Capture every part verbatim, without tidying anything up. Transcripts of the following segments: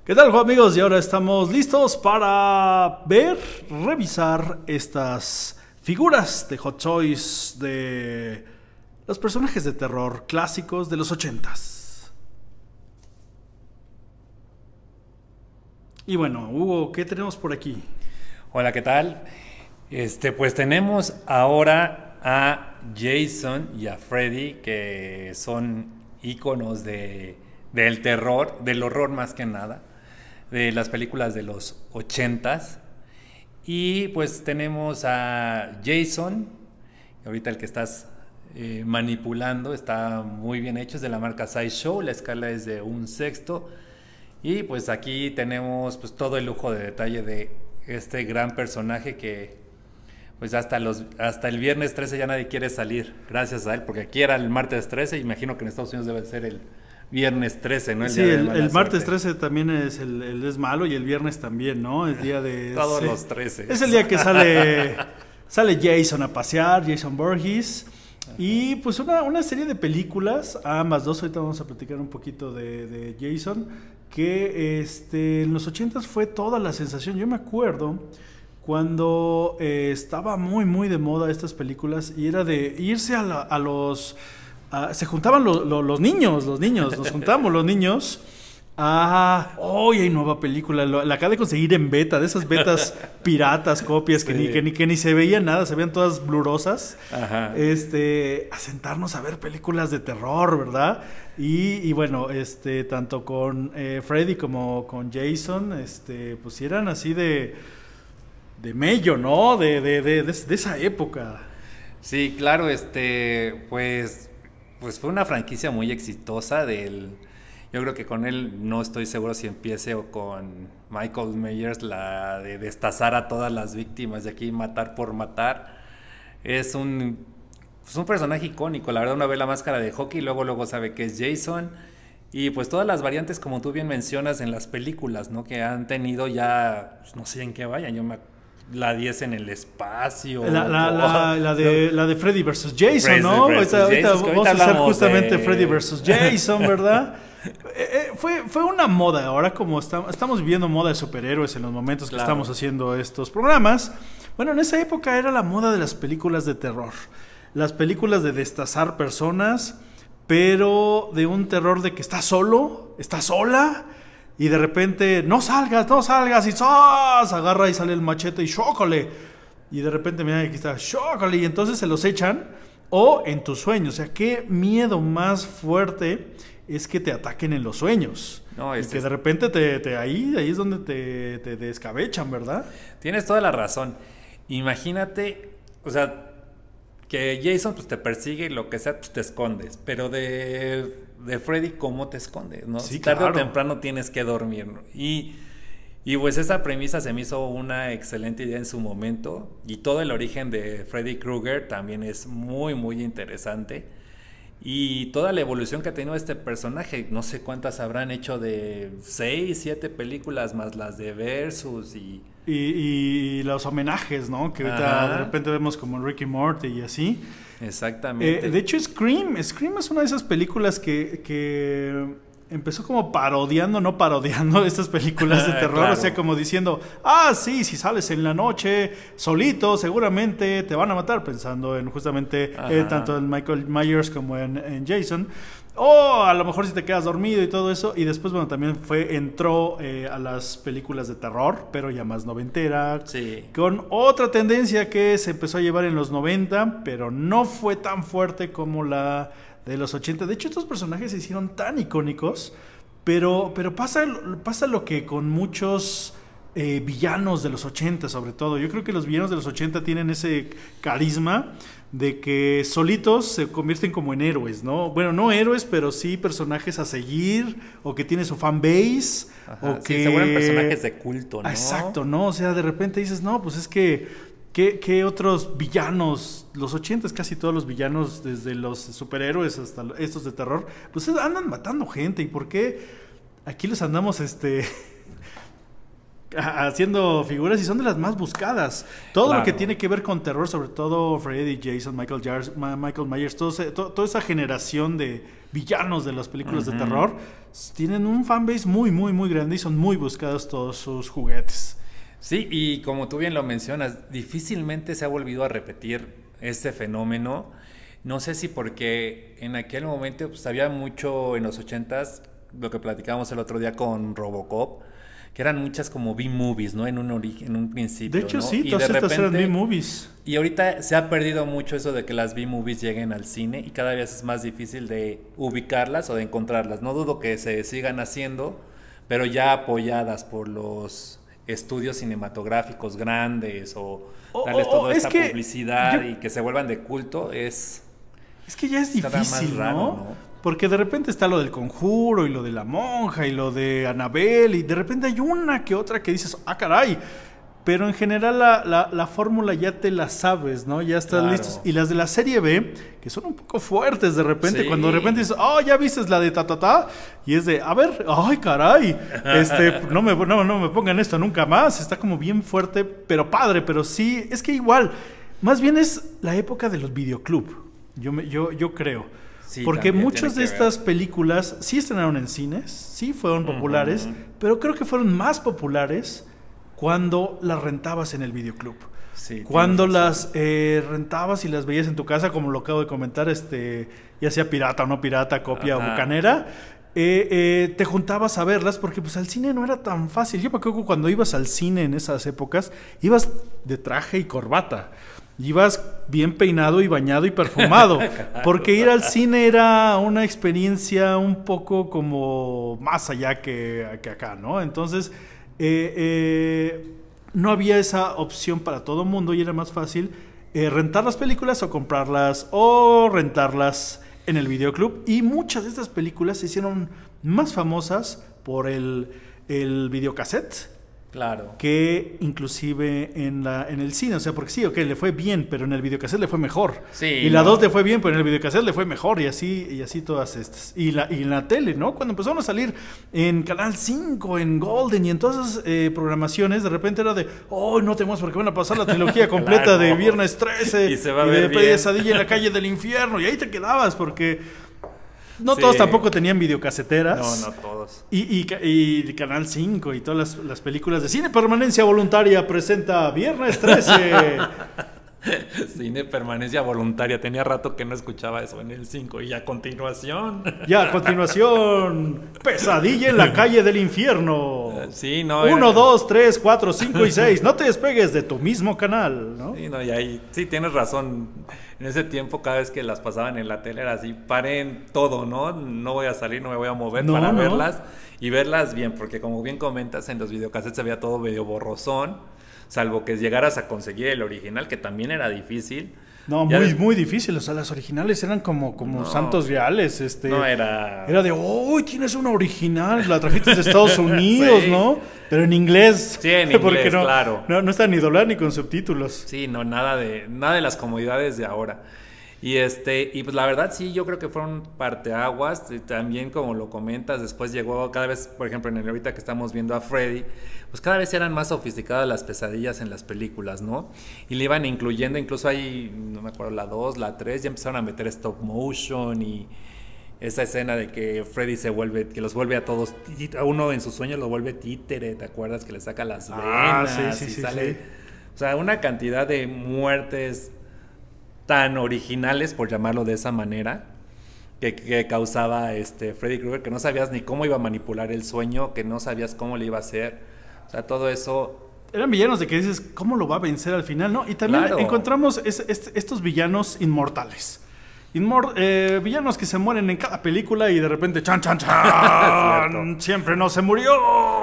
¿Qué tal, amigos? Y ahora estamos listos para ver, revisar estas figuras de Hot Toys de los personajes de terror clásicos de los ochentas. Y bueno, Hugo, ¿qué tenemos por aquí? Hola, ¿qué tal? Este, pues tenemos ahora a Jason y a Freddy, que son íconos de, del terror, del horror más que nada, de las películas de los ochentas. Y pues tenemos a Jason, ahorita el que estás eh, manipulando, está muy bien hecho, es de la marca Sideshow, la escala es de un sexto. Y pues aquí tenemos pues todo el lujo de detalle de este gran personaje que pues hasta los hasta el viernes trece ya nadie quiere salir gracias a él, porque aquí era el martes trece, imagino que en Estados Unidos debe ser el viernes trece, ¿no? El sí, el, el martes trece también es el, el es malo, y el viernes también, ¿no? Es día de... Todos sí, los trece. Es el día que sale sale Jason a pasear, Jason Voorhees. Y pues una, una serie de películas, ambas dos, ahorita vamos a platicar un poquito de, de Jason, que este, en los ochentas fue toda la sensación. Yo me acuerdo cuando eh, estaba muy muy de moda estas películas, y era de irse a, la, a los... A, se juntaban lo, lo, los niños, los niños, nos juntamos los niños. Ah, hoy hay nueva película, lo, la acabo de conseguir en beta, de esas betas piratas, copias, que, sí. ni, que, ni, que ni se veía nada, se veían todas blurosas. Ajá. Este, a sentarnos a ver películas de terror, ¿verdad? Y, y bueno, este, tanto con eh, Freddy como con Jason, este, pues eran así de, de mello, ¿no? De, de, de, de, de esa época. Sí, claro, este, pues, pues fue una franquicia muy exitosa del... Yo creo que con él no estoy seguro si empiece o con Michael Myers, la de destazar a todas las víctimas de aquí, matar por matar. Es un, pues un personaje icónico, la verdad. Uno ve la máscara de hockey y luego, luego sabe que es Jason. Y pues todas las variantes, como tú bien mencionas, en las películas, ¿no? Que han tenido ya, pues no sé en qué vayan, yo me la diez en el espacio. La, la, oh, la, la, de, la de Freddy versus Jason, Freddy ¿no? versus ahorita, Jason, ahorita vamos a hacer justamente de... Freddy versus Jason, ¿verdad? eh, fue, fue una moda. Ahora, como está, estamos viviendo moda de superhéroes en los momentos claro. que estamos haciendo estos programas, bueno, en esa época era la moda de las películas de terror. Las películas de destazar personas, pero de un terror de que está solo, está sola, y de repente, no salgas, no salgas, y ¡zas! Agarra y sale el machete y ¡chócale! Y de repente, mira, aquí está, ¡chócale! Y entonces se los echan, o en tus sueños. O sea, qué miedo más fuerte es que te ataquen en los sueños. No, y que es... de repente te, te ahí, ahí es donde te, te descabechan, ¿verdad? Tienes toda la razón. Imagínate, o sea, que Jason pues te persigue y lo que sea, pues te escondes. Pero de, de Freddy, ¿cómo te escondes? ¿No? Sí, tarde claro. o temprano tienes que dormir, ¿no? Y, y pues esa premisa se me hizo una excelente idea en su momento. Y todo el origen de Freddy Krueger también es muy, muy interesante. Y toda la evolución que ha tenido este personaje, no sé cuántas habrán hecho, de seis, siete películas más las de Versus y... Y, y los homenajes, ¿no? Que ahorita Ajá. de repente vemos como Ricky Morty y así. Exactamente. Eh, de hecho, Scream, Scream es una de esas películas que... que... empezó como parodiando, no parodiando estas películas de terror, claro. O sea, como diciendo, ah, sí, si sales en la noche solito, seguramente te van a matar, pensando en justamente eh, tanto en Michael Myers como en, en Jason, o a lo mejor si te quedas dormido y todo eso. Y después, bueno, también fue entró eh, a las películas de terror, pero ya más noventera, sí. Con otra tendencia que se empezó a llevar en los noventa, pero no fue tan fuerte como la de los ochenta. De hecho, estos personajes se hicieron tan icónicos, pero, pero pasa, pasa lo que con muchos eh, villanos de los ochenta, sobre todo. Yo creo que los villanos de los ochenta tienen ese carisma de que solitos se convierten como en héroes, ¿no? Bueno, no héroes, pero sí personajes a seguir, o que tiene su fanbase, Ajá, o sí, que... se vuelven personajes de culto, ¿no? Exacto, ¿no? O sea, de repente dices, no, pues es que... ¿Qué, ¿Qué otros villanos? Los ochentas, casi todos los villanos, desde los superhéroes hasta estos de terror, pues andan matando gente. ¿Y por qué aquí los andamos este haciendo figuras y son de las más buscadas. Todo Claro. lo que tiene que ver con terror, sobre todo Freddy, Jason, Michael, Jars, Ma- Michael Myers, todo ese- to- toda esa generación de villanos de las películas Ujú. de terror, s- tienen un fanbase muy, muy, muy grande y son muy buscados todos sus juguetes. Sí, y como tú bien lo mencionas, difícilmente se ha volvido a repetir este fenómeno. No sé si porque en aquel momento pues, había mucho en los ochentas, lo que platicábamos el otro día con Robocop, que eran muchas como B-movies, ¿no? En un origen, en un principio, De hecho, ¿no? sí, Y todas de estas eran repente- B-movies. Y ahorita se ha perdido mucho eso de que las B-movies lleguen al cine y cada vez es más difícil de ubicarlas o de encontrarlas. No dudo que se sigan haciendo, pero ya apoyadas por los estudios cinematográficos grandes o O- darles o- toda o es esta que publicidad yo- y que se vuelvan de culto es... Es que ya es Cada más difícil, raro, ¿no? ¿no? Porque de repente está lo del conjuro y lo de la monja y lo de Anabel y de repente hay una que otra que dices, ah, caray. Pero en general la, la, la fórmula ya te la sabes, ¿no? Ya estás Claro. listos. Y las de la serie B, que son un poco fuertes de repente, Sí. cuando de repente dices, oh, ya viste la de ta, ta, ta, y es de, a ver, ay, caray, este, no me, no, no me pongan esto nunca más. Está como bien fuerte, pero padre, pero sí, es que igual, más bien es la época de los videoclub, yo, me, yo, yo creo. Sí, Porque también muchas de tiene que ver. estas películas sí estrenaron en cines, sí fueron populares, Ujú. pero creo que fueron más populares cuando las rentabas en el videoclub. Sí, Cuando tienes las razón. eh, rentabas y las veías en tu casa, como lo acabo de comentar, este, ya sea pirata o no pirata, copia Ajá. o bucanera, eh, eh, te juntabas a verlas porque pues al cine no era tan fácil. Yo me acuerdo que cuando ibas al cine en esas épocas, ibas de traje y corbata. Ibas bien peinado y bañado y perfumado. Porque ir al cine era una experiencia un poco como más allá que, que acá, ¿no? Entonces, eh, eh, no había esa opción para todo mundo y era más fácil eh, rentar las películas o comprarlas o rentarlas en el videoclub. Y muchas de estas películas se hicieron más famosas por el, el videocassette Claro. que inclusive en la en el cine, o sea, porque sí, ok, le fue bien, pero en el videocassette le fue mejor. Sí, y la no. dos le fue bien, pero en el videocassette le fue mejor y así y así todas estas. Y la y en la tele, ¿no? Cuando empezaron a salir en Canal cinco, en Golden y en todas esas eh, programaciones, de repente era de, "Oh, no tenemos por qué van a pasar la trilogía completa Claro. de Viernes trece Y se va a y ver de bien. Pesadilla en la calle del infierno" y ahí te quedabas porque no Sí. todos tampoco tenían videocaseteras. No, no todos. Y, y, ca- y Canal cinco y todas las, las películas de Cine Permanencia Voluntaria presenta Viernes trece. Cine permanencia voluntaria. Tenía rato que no escuchaba eso en el cinco. Y a continuación. Ya a continuación, Pesadilla en la calle del infierno. Sí, no. Uno, era- dos, tres, cuatro, cinco y seis. No te despegues de tu mismo canal, ¿no? Sí, no, y ahí, sí, tienes razón. En ese tiempo, cada vez que las pasaban en la tele, era así: paren todo, ¿no? No voy a salir, no me voy a mover No, para no. verlas. Y verlas bien, porque como bien comentas, en los videocassettes se veía todo medio borrosón. Salvo que llegaras a conseguir el original, que también era difícil. No, Ya muy, des- muy difícil. O sea, las originales eran como, como No. santos reales. Este, No, era... Era de, uy, tienes una original, la trajiste de Estados Unidos, Sí. ¿no? Pero en inglés. Sí, en Porque inglés, no, claro. No, no está ni doblada ni con subtítulos. Sí, no, nada de, nada de las comodidades de ahora. Y este, y pues la verdad sí, yo creo que fueron parteaguas. Y también, como lo comentas, después llegó cada vez, por ejemplo, en el ahorita que estamos viendo a Freddy, pues cada vez eran más sofisticadas las pesadillas en las películas, ¿no? Y le iban incluyendo, incluso ahí, no me acuerdo, la dos, la tres, ya empezaron a meter stop motion y esa escena de que Freddy se vuelve, que los vuelve a todos, tí- a uno en sus sueños lo vuelve títere, ¿te acuerdas? Que le saca las Ah, venas sí, sí, y sí, sale... sí. O sea, una cantidad de muertes tan originales, por llamarlo de esa manera, que, que causaba este Freddy Krueger, que no sabías ni cómo iba a manipular el sueño, que no sabías cómo le iba a hacer. O sea, todo eso... Eran villanos de que dices, ¿cómo lo va a vencer al final, no? Y también Claro. encontramos es- es- estos villanos inmortales. Inmor- eh, villanos que se mueren en cada película y de repente, chan, chan, chan, Cierto. siempre no se murió.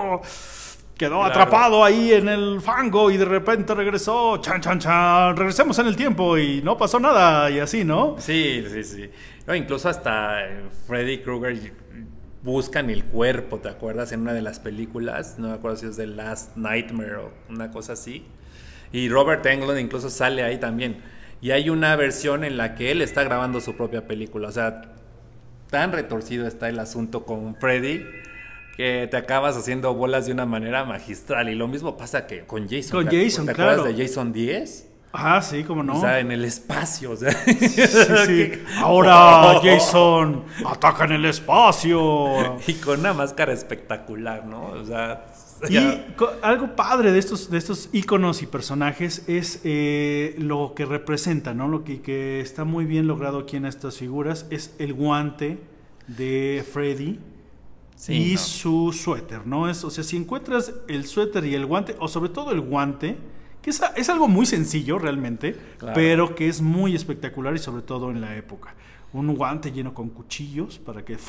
Quedó Claro. atrapado ahí en el fango y de repente regresó, chan, chan, chan, regresemos en el tiempo y no pasó nada y así, ¿no? Sí, sí, sí. No, incluso hasta eh, Freddy Krueger buscan el cuerpo, ¿te acuerdas? En una de las películas, no me acuerdo si es The Last Nightmare o una cosa así. Y Robert Englund incluso sale ahí también. Y hay una versión en la que él está grabando su propia película. O sea, tan retorcido está el asunto con Freddy que te acabas haciendo bolas de una manera magistral. Y lo mismo pasa que con Jason. Con ¿Te, Jason, ¿te claro. acuerdas de Jason diez? Ah, sí, cómo no. O sea, en el espacio. O sea. Sí, sí. Ahora, Jason, ataca en el espacio. Y con una máscara espectacular, ¿no? O sea... Y co- algo padre de estos, de estos íconos y personajes es eh, lo que representan, ¿no? Lo que, que está muy bien logrado aquí en estas figuras es el guante de Freddy Sí, y no. su suéter, ¿no? Es, o sea, si encuentras el suéter y el guante, o sobre todo el guante, que es, es algo muy sencillo realmente, Claro. pero que es muy espectacular y sobre todo en la época. Un guante lleno con cuchillos para que...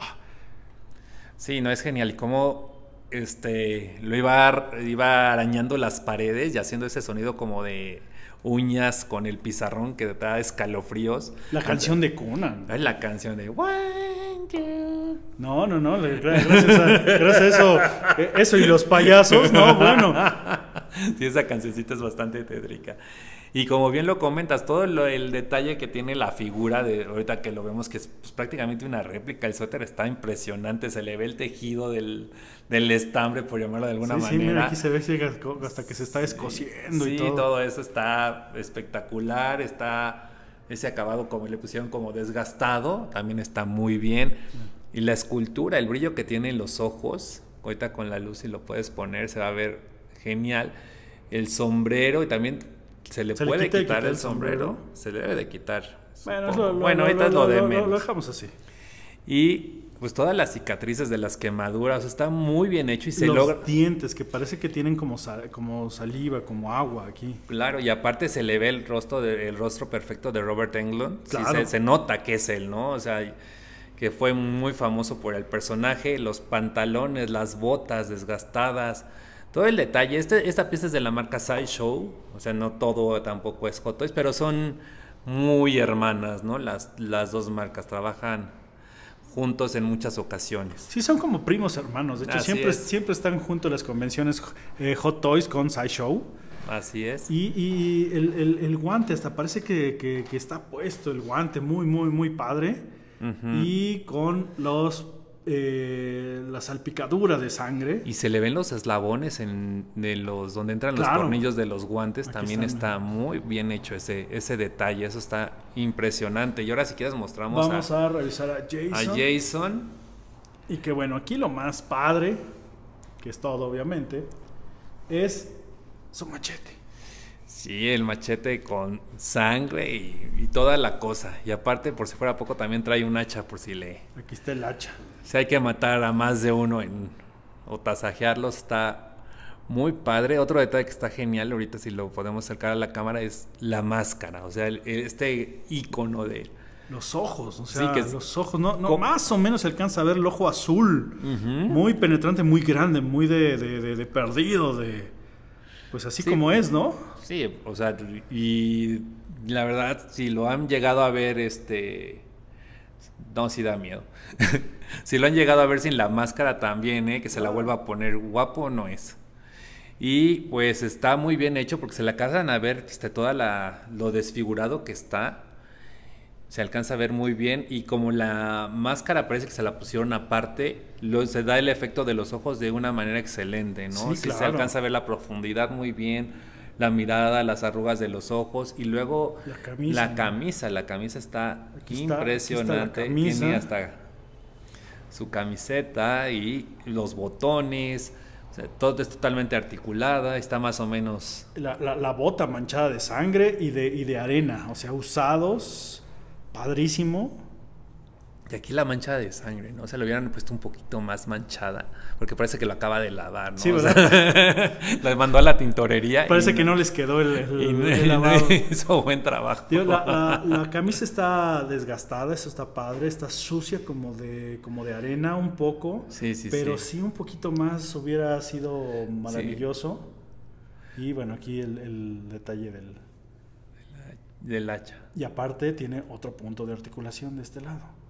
Sí, no, es genial. Y cómo este, lo iba, iba arañando las paredes y haciendo ese sonido como de uñas con el pizarrón que te da escalofríos. La canción de Conan. Es la canción de One, two. No, no, no, le- gra- gracias a, gracias a eso, eh, eso y los payasos, no, bueno. Sí, esa cancioncita es bastante tétrica. Y como bien lo comentas, todo lo- el detalle que tiene la figura, de ahorita que lo vemos que es pues, prácticamente una réplica, el suéter está impresionante, se le ve el tejido del, del estambre, por llamarlo de alguna Sí, sí, manera. mira, aquí se ve llega hasta que se está descosiendo Sí, y todo. todo eso está espectacular, está ese acabado como le pusieron como desgastado, también está muy bien. Y la escultura, el brillo que tiene en los ojos, ahorita con la luz si lo puedes poner, se va a ver genial. El sombrero, y también se le ¿Se le puede quita y quitar quita el el sombrero, sombrero? se le debe de quitar. Bueno, supongo. lo, lo, bueno lo, ahorita lo, es lo de lo, menos. lo dejamos así. Y pues todas las cicatrices de las quemaduras, o sea, está muy bien hecho y se Los logra. dientes que parece que tienen como, sal- como saliva, como agua aquí. Claro, y aparte se le ve el rostro, de- el rostro perfecto de Robert Englund. Sí, Claro. se, se nota que es él, ¿no? O sea, que fue muy famoso por el personaje, los pantalones, las botas desgastadas, todo el detalle. Este, esta pieza es de la marca Sideshow, o sea, no todo tampoco es Hot Toys, pero son muy hermanas, ¿no? Las, las dos marcas trabajan juntos en muchas ocasiones. Sí, son como primos hermanos. De hecho, Así siempre, es. siempre están juntos las convenciones eh, Hot Toys con Sideshow. Así es. Y, y el, el- el guante, hasta parece que, que- que está puesto el guante muy, muy, muy padre. Ujú. Y con los eh, la salpicadura de sangre. Y se le ven los eslabones en de los donde entran los Claro. tornillos de los guantes. Aquí También están. está muy bien hecho ese, ese detalle. Eso está impresionante. Y ahora si quieres mostramos Vamos a, a revisar a Jason. a Jason. Y que bueno, aquí lo más padre, que es todo obviamente, es su machete. Sí, el machete con sangre y, y toda la cosa. Y aparte, por si fuera poco, también trae un hacha por si le... Aquí está el hacha. Si hay que matar a más de uno en, o tasajearlos, está muy padre. Otro detalle que está genial, ahorita si lo podemos acercar a la cámara, es la máscara. O sea, el- este icono de... Los ojos, o Sí, sea, que es- los ojos, no, no, ¿Cómo? más o menos se alcanza a ver el ojo azul, Ujú. muy penetrante, muy grande, muy de, de- de- de perdido, de pues así Sí. como es, ¿no? Sí, o sea, y la verdad, si lo han llegado a ver, este... No, sí da miedo. Si lo han llegado a ver sin la máscara también, ¿eh? Que se la vuelva a poner guapo, no es. Y pues está muy bien hecho porque se le alcanzan a ver este, toda la, lo desfigurado que está. Se alcanza a ver muy bien y como la máscara parece que se la pusieron aparte, lo, se da el efecto de los ojos de una manera excelente, ¿no? Sí, Sí, se claro. alcanza a ver la profundidad muy bien, la mirada, las arrugas de los ojos y luego La camisa, la ¿no? camisa, la camisa está Aquí está- impresionante, aquí está la camisa. tiene hasta su camiseta y los botones, o sea, todo es totalmente articulada, está más o menos... La, la- la bota manchada de sangre y de, y de arena, o sea, usados, padrísimo. Y aquí la mancha de sangre, ¿no? Se lo hubieran puesto un poquito más manchada, porque parece que lo acaba de lavar, ¿no? Sí, O sea, lo mandó a la tintorería. Parece y que no les quedó el, el- y no- el lavado. no hizo buen trabajo. Tío, la, la- la camisa está desgastada, eso está padre, está sucia como de, como de arena un poco, Sí, sí, pero sí. sí un poquito más hubiera sido maravilloso. Y bueno, aquí el, el detalle del... Del hacha. Y aparte tiene otro punto de articulación de este lado.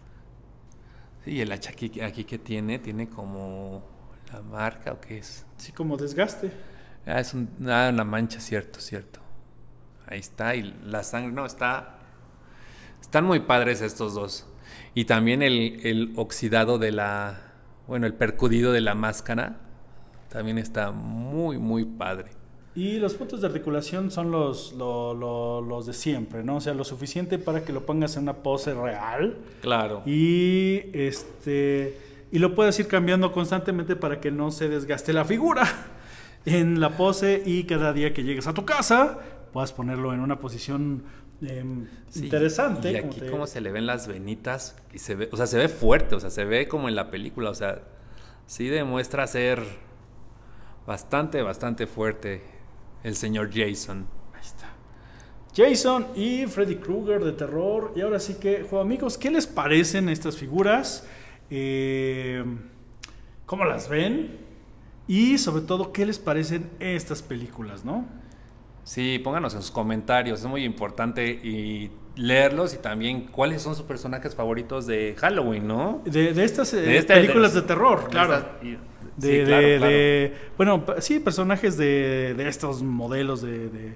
Sí, el hacha aquí, aquí que tiene, tiene como la marca o qué es. Sí, como desgaste. Ah, es un, ah, una mancha, cierto, cierto. Ahí está, y la sangre, no, está... Están muy padres estos dos. Y también el, el oxidado de la... bueno, el percudido de la máscara también está muy, muy padre. Y los puntos de articulación son los, lo, lo, los de siempre, ¿no? O sea, lo suficiente para que lo pongas en una pose real. Claro. Y este y lo puedes ir cambiando constantemente para que no se desgaste la figura en la pose, y cada día que llegues a tu casa puedas ponerlo en una posición eh, sí, interesante. Y aquí como, te... como se le ven las venitas y se ve, o sea, se ve fuerte, o sea, se ve como en la película, o sea, sí demuestra ser bastante, bastante fuerte el señor Jason. Ahí está. Jason y Freddy Krueger de terror. Y ahora sí que, juego amigos, ¿qué les parecen estas figuras? Eh, ¿Cómo las ven? Y sobre todo, ¿qué les parecen estas películas, no? Sí, pónganos en sus comentarios, es muy importante y leerlos, y también cuáles son sus personajes favoritos de Halloween, ¿no? De, de estas eh, de este, películas de, de terror, de claro. Esta, y, de, sí, claro, de, claro. de bueno, sí, personajes de, de estos modelos de, de,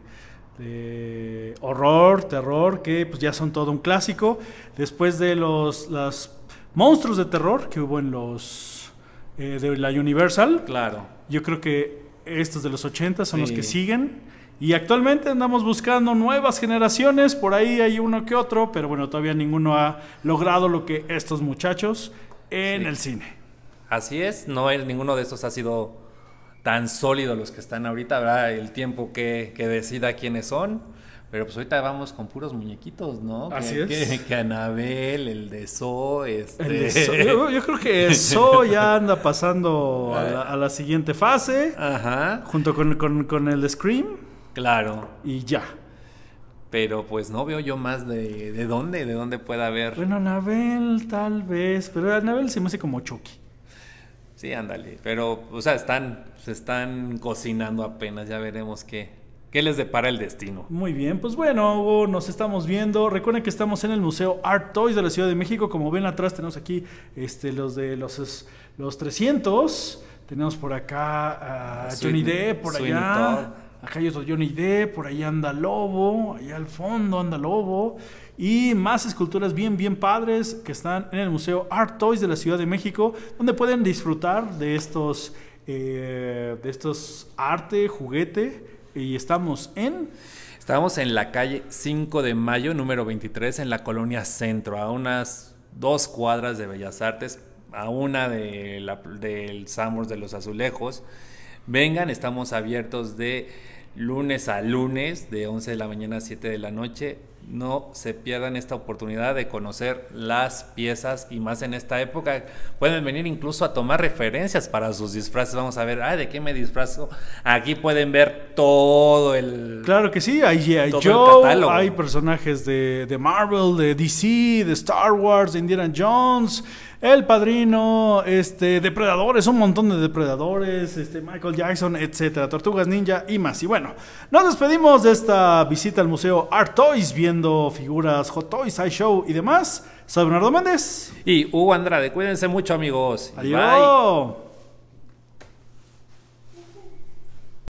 de horror, terror, que pues ya son todo un clásico. Después de los las monstruos de terror que hubo en los eh, de la Universal, claro. Yo creo que estos de los ochenta son sí. los que siguen. Y actualmente andamos buscando nuevas generaciones, por ahí hay uno que otro, pero bueno, todavía ninguno ha logrado lo que estos muchachos en sí. el cine. Así es, no es, ninguno de estos ha sido tan sólido los que están ahorita, ¿verdad? El tiempo que, que decida quiénes son, pero pues ahorita vamos con puros muñequitos, ¿no? Así que, es. Que, que Anabel, el de So, este... El de So, yo, yo creo que So ya anda pasando a la, a la siguiente fase, ajá, junto con, con, con el de Scream. Claro. Y ya. Pero pues no veo yo más de, de dónde, de dónde pueda haber. Bueno, Anabel tal vez, pero Anabel se me hace como Chucky. Sí, ándale. Pero, o sea, están, se están cocinando apenas, ya veremos qué, qué les depara el destino. Muy bien, pues bueno, Hugo, nos estamos viendo. Recuerden que estamos en el Museo Art Toys de la Ciudad de México. Como ven atrás tenemos aquí este, los de los, los trescientos. Tenemos por acá a Johnny Depp, por allá. Acá hay otro Johnny Depp, por ahí anda Lobo, allá al fondo anda Lobo, y más esculturas bien, bien padres que están en el Museo Art Toys de la Ciudad de México, donde pueden disfrutar de estos, eh, de estos arte, juguete, y estamos en... Estamos en la calle cinco de mayo, número veintitrés, en la Colonia Centro, a unas dos cuadras de Bellas Artes, a una de la, del Summers de los Azulejos. Vengan, estamos abiertos de lunes a lunes, de once de la mañana a siete de la noche. No se pierdan esta oportunidad de conocer las piezas, y más en esta época. Pueden venir incluso a tomar referencias para sus disfraces. Vamos a ver, ay, ¿de qué me disfrazo? Aquí pueden ver todo el... Claro que sí, hay, hay Joe, hay personajes de, de Marvel, de D C, de Star Wars, de Indiana Jones, El Padrino, este, depredadores, un montón de depredadores, este, Michael Jackson, etcétera, Tortugas Ninja y más. Y bueno, nos despedimos de esta visita al Museo Art Toys, viendo figuras, Hot Toys, iShow y demás. Soy Bernardo Méndez. Y Hugo Andrade. Cuídense mucho, amigos. Adiós. Bye.